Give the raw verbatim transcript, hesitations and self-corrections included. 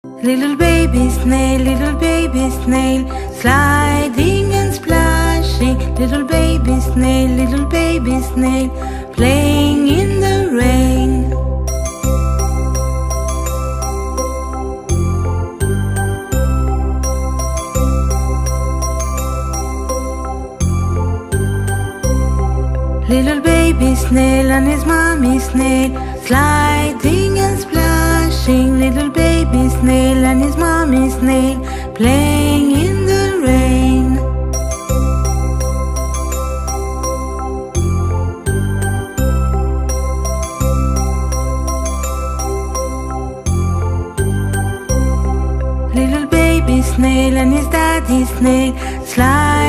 Little baby snail, little baby snail, sliding and splashing. Little baby snail, little baby snail, playing in the rain. Little baby snail and his mommy snail, sliding and splashing. Little baby snail and his mommy snail, playing in the rain. Little baby snail and his daddy snail, sliding